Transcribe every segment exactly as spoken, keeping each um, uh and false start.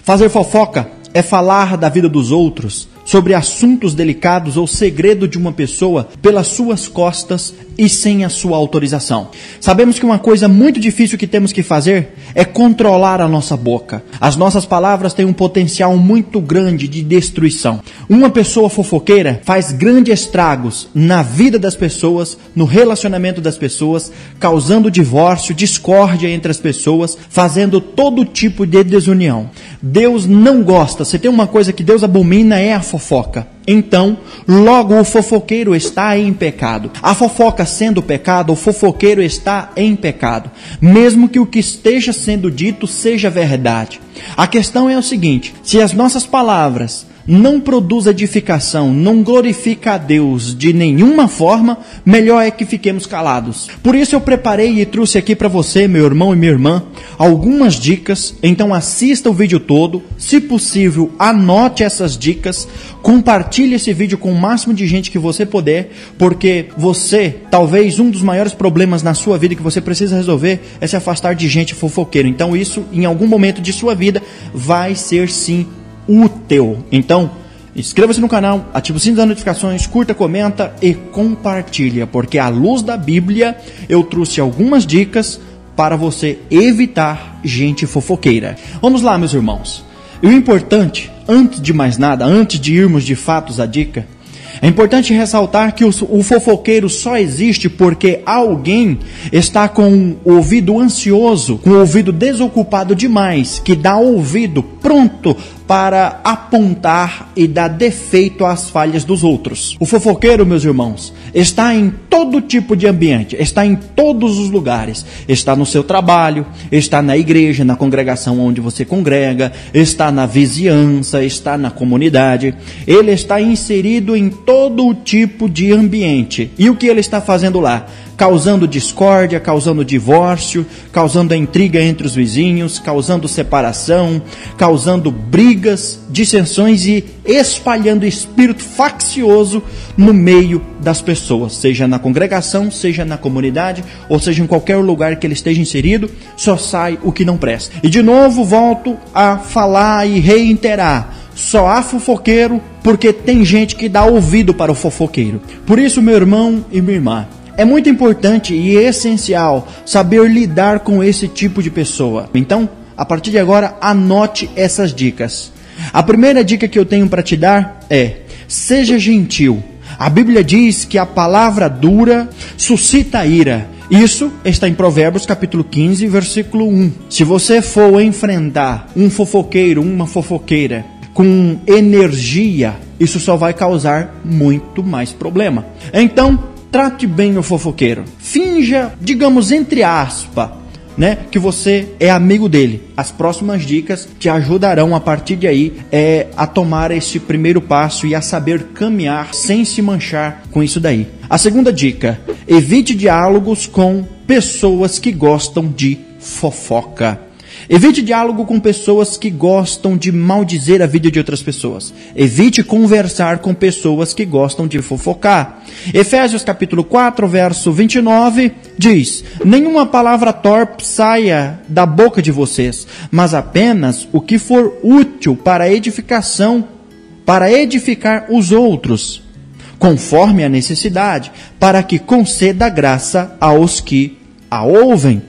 Fazer fofoca é falar da vida dos outros, sobre assuntos delicados ou segredo de uma pessoa pelas suas costas e sem a sua autorização. Sabemos que uma coisa muito difícil que temos que fazer é controlar a nossa boca. As nossas palavras têm um potencial muito grande de destruição. Uma pessoa fofoqueira faz grandes estragos na vida das pessoas, no relacionamento das pessoas, causando divórcio, discórdia entre as pessoas, fazendo todo tipo de desunião. Deus não gosta. Se tem uma coisa que Deus abomina é a fofoca. Então, logo o fofoqueiro está em pecado. A fofoca sendo pecado, o fofoqueiro está em pecado, mesmo que o que esteja sendo dito seja verdade. A questão é o seguinte: se as nossas palavras não produz edificação, não glorifica a Deus de nenhuma forma, melhor é que fiquemos calados. Por isso eu preparei e trouxe aqui para você, meu irmão e minha irmã, algumas dicas. Então assista o vídeo todo, se possível anote essas dicas, compartilhe esse vídeo com o máximo de gente que você puder, porque você, talvez um dos maiores problemas na sua vida que você precisa resolver é se afastar de gente fofoqueira. Então isso, em algum momento de sua vida, vai ser sim útil. Então, inscreva-se no canal, ative o sininho das notificações, curta, comenta e compartilha, porque à luz da Bíblia eu trouxe algumas dicas para você evitar gente fofoqueira. Vamos lá, meus irmãos. E o importante, antes de mais nada, antes de irmos de fatos à dica, é importante ressaltar que o, o fofoqueiro só existe porque alguém está com o ouvido ansioso, com o ouvido desocupado demais, que dá ouvido pronto para apontar e dar defeito às falhas dos outros. O fofoqueiro, meus irmãos, está em todo tipo de ambiente, está em todos os lugares. Está no seu trabalho, está na igreja, na congregação onde você congrega, está na vizinhança, está na comunidade. Ele está inserido em todo tipo de ambiente. E o que ele está fazendo lá? Causando discórdia, causando divórcio, causando intriga entre os vizinhos, causando separação, causando brigas, dissensões e espalhando espírito faccioso no meio das pessoas, seja na congregação, seja na comunidade, ou seja em qualquer lugar que ele esteja inserido, só sai o que não presta. E de novo volto a falar e reiterar: só há fofoqueiro porque tem gente que dá ouvido para o fofoqueiro. Por isso, meu irmão e minha irmã, é muito importante e essencial saber lidar com esse tipo de pessoa. Então, a partir de agora, anote essas dicas. A primeira dica que eu tenho para te dar é: seja gentil. A Bíblia diz que a palavra dura suscita ira. Isso está em Provérbios capítulo quinze, versículo um. Se você for enfrentar um fofoqueiro, uma fofoqueira, com energia, isso só vai causar muito mais problema. Então, trate bem o fofoqueiro. Finja, digamos entre aspas, né, que você é amigo dele. As próximas dicas te ajudarão a partir de aí é, a tomar esse primeiro passo e a saber caminhar sem se manchar com isso daí. A segunda dica: evite diálogos com pessoas que gostam de fofoca. Evite diálogo com pessoas que gostam de maldizer a vida de outras pessoas. Evite conversar com pessoas que gostam de fofocar. Efésios capítulo quatro, verso vinte e nove diz: nenhuma palavra torpe saia da boca de vocês, mas apenas o que for útil para edificação, para edificar os outros, conforme a necessidade, para que conceda graça aos que a ouvem.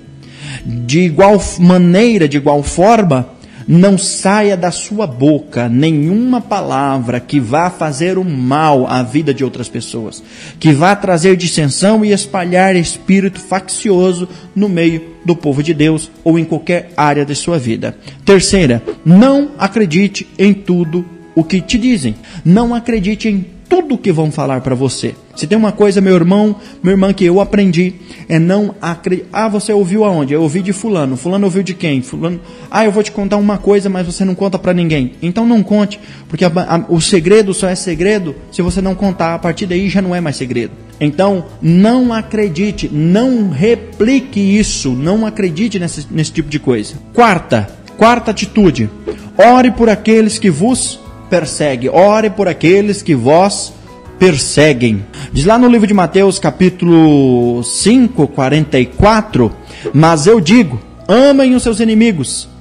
De igual maneira, de igual forma, não saia da sua boca nenhuma palavra que vá fazer o mal à vida de outras pessoas, que vá trazer dissensão e espalhar espírito faccioso no meio do povo de Deus ou em qualquer área de sua vida. Terceira, não acredite em tudo o que te dizem. Não acredite em tudo que vão falar para você. Se tem uma coisa, meu irmão, minha irmã, que eu aprendi, é não acreditar. Ah, você ouviu aonde? Eu ouvi de fulano. Fulano ouviu de quem? Fulano. Ah, eu vou te contar uma coisa, mas você não conta para ninguém. Então não conte, porque a, a, o segredo só é segredo se você não contar. A partir daí já não é mais segredo. Então não acredite, não replique isso, não acredite nesse, nesse tipo de coisa. Quarta, quarta atitude: ore por aqueles que vos perseguem. Ore por aqueles que vós perseguem. Diz lá no livro de Mateus, capítulo cinco, quarenta e quatro: mas eu digo, amem os seus inimigos,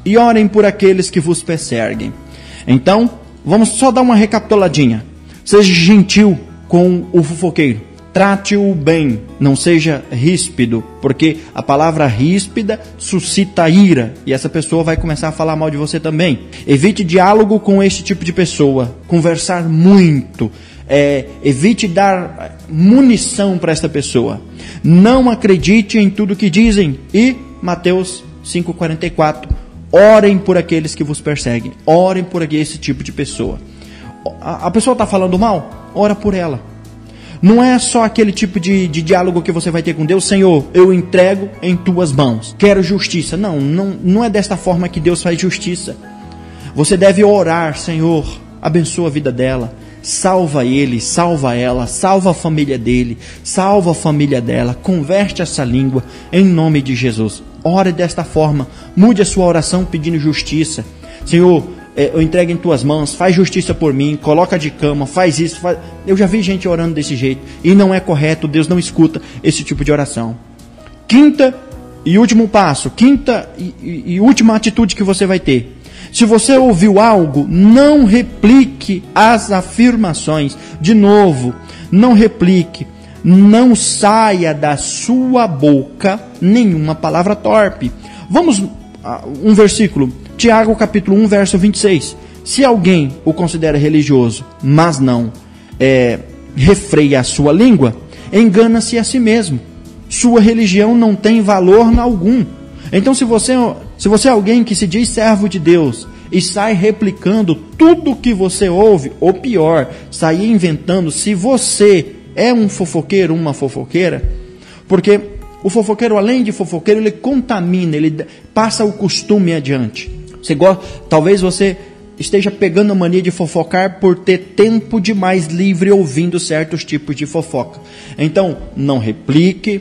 e orem por aqueles que vos perseguem. Então, vamos só dar uma recapituladinha. Seja gentil com o fofoqueiro. Trate-o bem, não seja ríspido, porque a palavra ríspida suscita ira, e essa pessoa vai começar a falar mal de você também. Evite diálogo com este tipo de pessoa, conversar muito, é, evite dar munição para esta pessoa. Não acredite em tudo que dizem. E Mateus cinco, quarenta e quatro, orem por aqueles que vos perseguem, orem por esse tipo de pessoa. A, a pessoa está falando mal? Ora por ela. Não é só aquele tipo de, de diálogo que você vai ter com Deus. Senhor, eu entrego em tuas mãos, quero justiça. Não, não, não é desta forma que Deus faz justiça. Você deve orar: Senhor, abençoa a vida dela, salva ele, salva ela, salva a família dele, salva a família dela, converte essa língua em nome de Jesus. Ore desta forma, mude a sua oração pedindo justiça. Senhor, eu entrego em tuas mãos, faz justiça por mim, coloca de cama, faz isso, faz... Eu já vi gente orando desse jeito, e não é correto. Deus não escuta esse tipo de oração. Quinta e último passo, quinta e, e, e última atitude que você vai ter. Se você ouviu algo, não replique as afirmações. De novo, não replique, não saia da sua boca nenhuma palavra torpe. Vamos a um versículo, Tiago capítulo um, verso vinte e seis. Se alguém o considera religioso, mas não é, refreia a sua língua, engana-se a si mesmo. Sua religião não tem valor algum. Então, se você, se você é alguém que se diz servo de Deus e sai replicando tudo que você ouve, ou pior, sai inventando, se você é um fofoqueiro, uma fofoqueira, porque o fofoqueiro, além de fofoqueiro, ele contamina, ele passa o costume adiante. Você gosta, talvez você esteja pegando a mania de fofocar por ter tempo demais livre ouvindo certos tipos de fofoca. Então, não replique,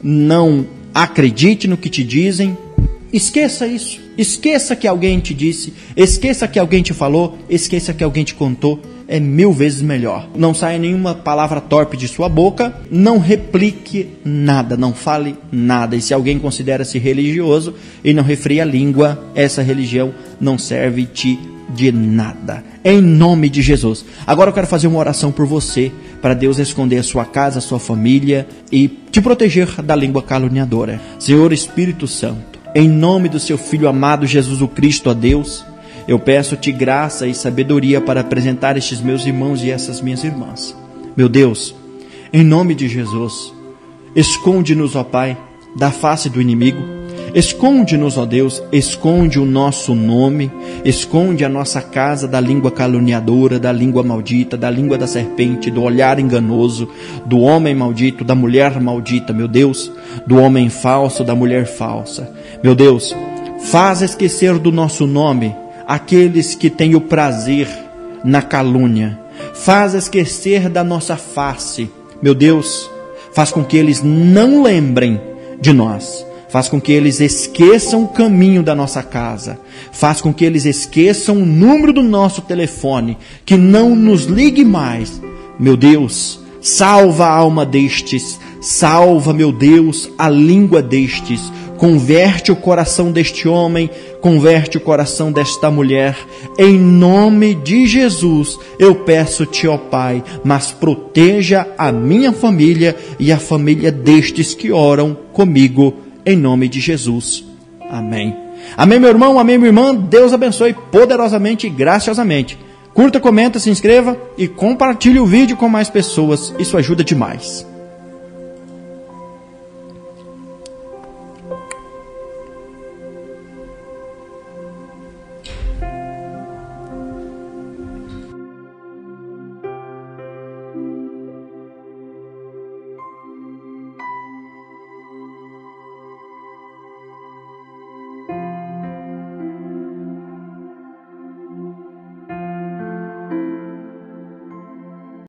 não acredite no que te dizem, esqueça isso. Esqueça que alguém te disse, esqueça que alguém te falou, esqueça que alguém te contou. É mil vezes melhor. Não saia nenhuma palavra torpe de sua boca, não replique nada, não fale nada. E se alguém considera-se religioso e não refreia a língua, essa religião não serve-te de nada. Em nome de Jesus. Agora eu quero fazer uma oração por você, para Deus esconder a sua casa, a sua família e te proteger da língua caluniadora. Senhor Espírito Santo, em nome do seu Filho amado Jesus o Cristo, a Deus, eu peço-te graça e sabedoria para apresentar estes meus irmãos e essas minhas irmãs. Meu Deus, em nome de Jesus, esconde-nos, ó Pai, da face do inimigo. Esconde-nos, ó Deus, esconde o nosso nome, esconde a nossa casa da língua caluniadora, da língua maldita, da língua da serpente, do olhar enganoso, do homem maldito, da mulher maldita, meu Deus, do homem falso, da mulher falsa. Meu Deus, faz esquecer do nosso nome aqueles que têm o prazer na calúnia. Faz esquecer da nossa face. Meu Deus, faz com que eles não lembrem de nós. Faz com que eles esqueçam o caminho da nossa casa. Faz com que eles esqueçam o número do nosso telefone. Que não nos ligue mais. Meu Deus, salva a alma destes. Salva, meu Deus, a língua destes. Converte o coração deste homem, converte o coração desta mulher. Em nome de Jesus, eu peço-te, ó Pai, mas proteja a minha família e a família destes que oram comigo, em nome de Jesus. Amém. Amém, meu irmão, amém, minha irmã. Deus abençoe poderosamente e graciosamente. Curta, comenta, se inscreva e compartilhe o vídeo com mais pessoas. Isso ajuda demais.